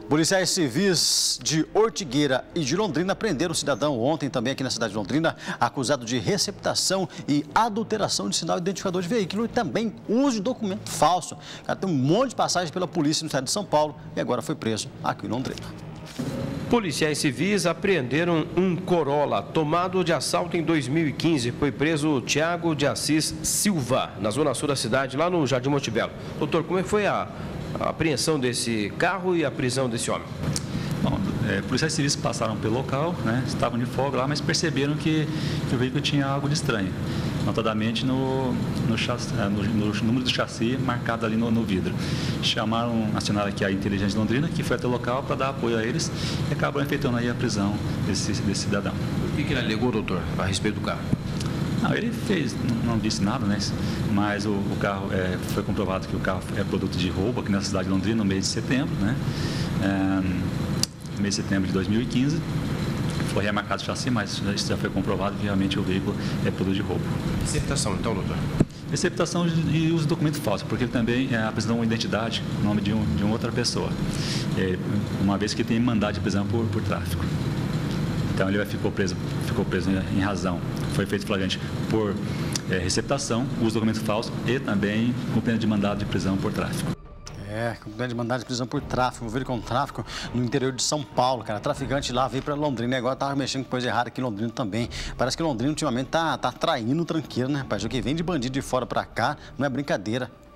Policiais civis de Ortigueira e de Londrina prenderam o cidadão ontem também aqui na cidade de Londrina, acusado de receptação e adulteração de sinal identificador de veículo e também uso de documento falso. O cara tem um monte de passagem pela polícia no estado de São Paulo e agora foi preso aqui em Londrina. Policiais civis apreenderam um Corolla tomado de assalto em 2015. Foi preso Tiago de Assis Silva, na zona sul da cidade, lá no Jardim Montebello. Doutor, como é que foi a apreensão desse carro e a prisão desse homem? Bom, policiais civis passaram pelo local, né, estavam de folga lá, mas perceberam que o veículo tinha algo de estranho, notadamente no número do chassi marcado ali no vidro. Acionaram aqui a inteligência de Londrina, que foi até o local para dar apoio a eles e acabaram efetuando aí a prisão desse cidadão. O que ele alegou, doutor, a respeito do carro? Não, ele não disse nada, né? Mas o carro, foi comprovado que o carro é produto de roubo aqui na cidade de Londrina no mês de setembro, né? No mês de setembro de 2015. Foi remarcado o chassi, mas isso já foi comprovado que realmente o veículo é produto de roubo. Receptação, então, doutor? Receptação e uso de documento falso, porque ele também apresentou uma identidade, o nome de uma outra pessoa, uma vez que tem mandado de prisão por tráfico. Então ele ficou preso em razão, foi feito flagrante por receptação, uso de documento falso e também cumprimento de mandado de prisão por tráfico. Cumprimento de mandado de prisão por tráfico, envolvido com tráfico no interior de São Paulo, cara. Traficante lá veio para Londrina e agora tava mexendo com coisa errada aqui em Londrina também. Parece que Londrina ultimamente tá traindo o tranqueiro, né, rapaz? O que vem de bandido de fora para cá não é brincadeira.